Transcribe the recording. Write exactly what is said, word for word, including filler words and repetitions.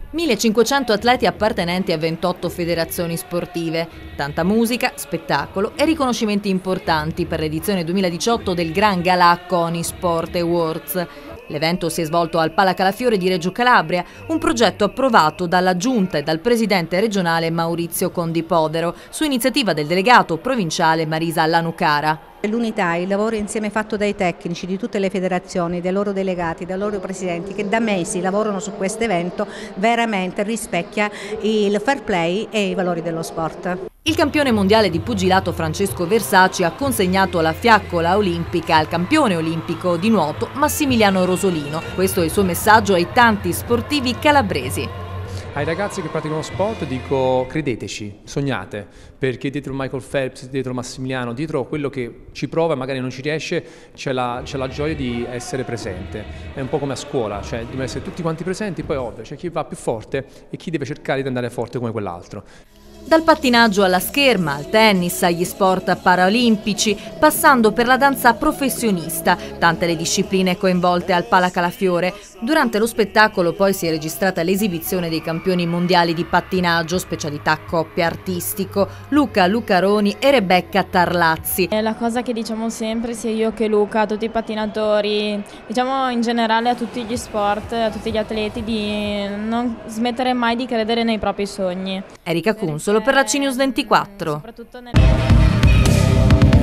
millecinquecento atleti appartenenti a ventotto federazioni sportive, tanta musica, spettacolo e riconoscimenti importanti per l'edizione duemiladiciotto del Gran Galà CONI Sport Awards. L'evento si è svolto al Palacalafiore di Reggio Calabria, un progetto approvato dalla Giunta e dal presidente regionale Maurizio Condipovero, su iniziativa del delegato provinciale Marisa Lanucara. L'unità, il lavoro insieme fatto dai tecnici di tutte le federazioni, dai loro delegati, dai loro presidenti che da mesi lavorano su questo evento, veramente rispecchia il fair play e i valori dello sport. Il campione mondiale di pugilato Francesco Versace ha consegnato la fiaccola olimpica al campione olimpico di nuoto Massimiliano Rosolino. Questo è il suo messaggio ai tanti sportivi calabresi. Ai ragazzi che praticano sport dico: credeteci, sognate, perché dietro Michael Phelps, dietro Massimiliano, dietro quello che ci prova e magari non ci riesce, c'è la, c'è la gioia di essere presente. È un po' come a scuola, cioè dobbiamo essere tutti quanti presenti, poi ovvio c'è chi va più forte e chi deve cercare di andare forte come quell'altro. Dal pattinaggio alla scherma, al tennis, agli sport paraolimpici, passando per la danza professionista, tante le discipline coinvolte al Palacalafiore. Durante lo spettacolo poi si è registrata l'esibizione dei campioni mondiali di pattinaggio, specialità coppia artistico, Luca Lucaroni e Rebecca Tarlazzi. È la cosa che diciamo sempre, sia io che Luca, a tutti i pattinatori, diciamo in generale a tutti gli sport, a tutti gli atleti, di non smettere mai di credere nei propri sogni. Erika Cunsolo per la C News ventiquattro. Soprattutto nel...